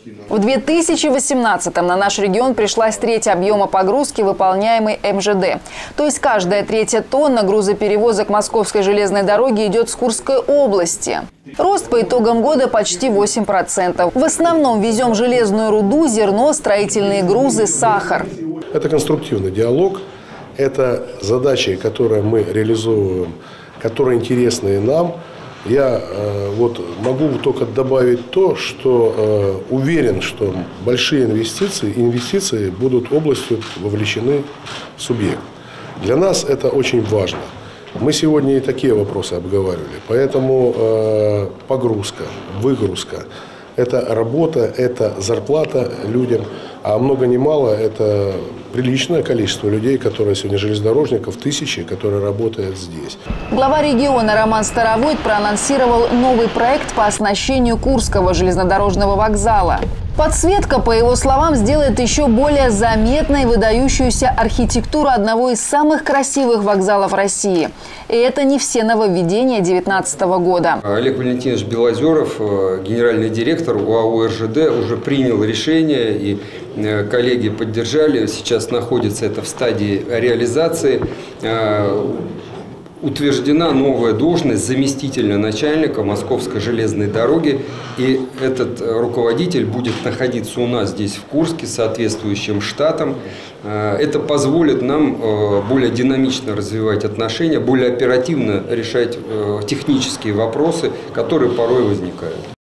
В 2018-м на наш регион пришлась треть объема погрузки, выполняемой МЖД. То есть каждая третья тонна грузоперевозок Московской железной дороги идет с Курской области. Рост по итогам года почти 8%. В основном везем железную руду, зерно, строительные грузы, сахар. Это конструктивный диалог, это задачи, которые мы реализовываем, которые интересны нам. Я могу только добавить то, что уверен, что большие инвестиции будут областью вовлечены в субъект. Для нас это очень важно. Мы сегодня и такие вопросы обговаривали. Поэтому погрузка, выгрузка – это работа, это зарплата людям. А много ни мало – это приличное количество людей, которые сегодня железнодорожников, тысячи, которые работают здесь. Глава региона Роман Старовойт проанонсировал новый проект по оснащению Курского железнодорожного вокзала. Подсветка, по его словам, сделает еще более заметной выдающуюся архитектуру одного из самых красивых вокзалов России. И это не все нововведения 2019 года. Олег Валентинович Белозеров, генеральный директор УАО РЖД, уже принял решение, и коллеги поддержали. Сейчас находится это в стадии реализации. Утверждена новая должность заместителя начальника Московской железной дороги. И этот руководитель будет находиться у нас здесь в Курске с соответствующим штатом. Это позволит нам более динамично развивать отношения, более оперативно решать технические вопросы, которые порой возникают.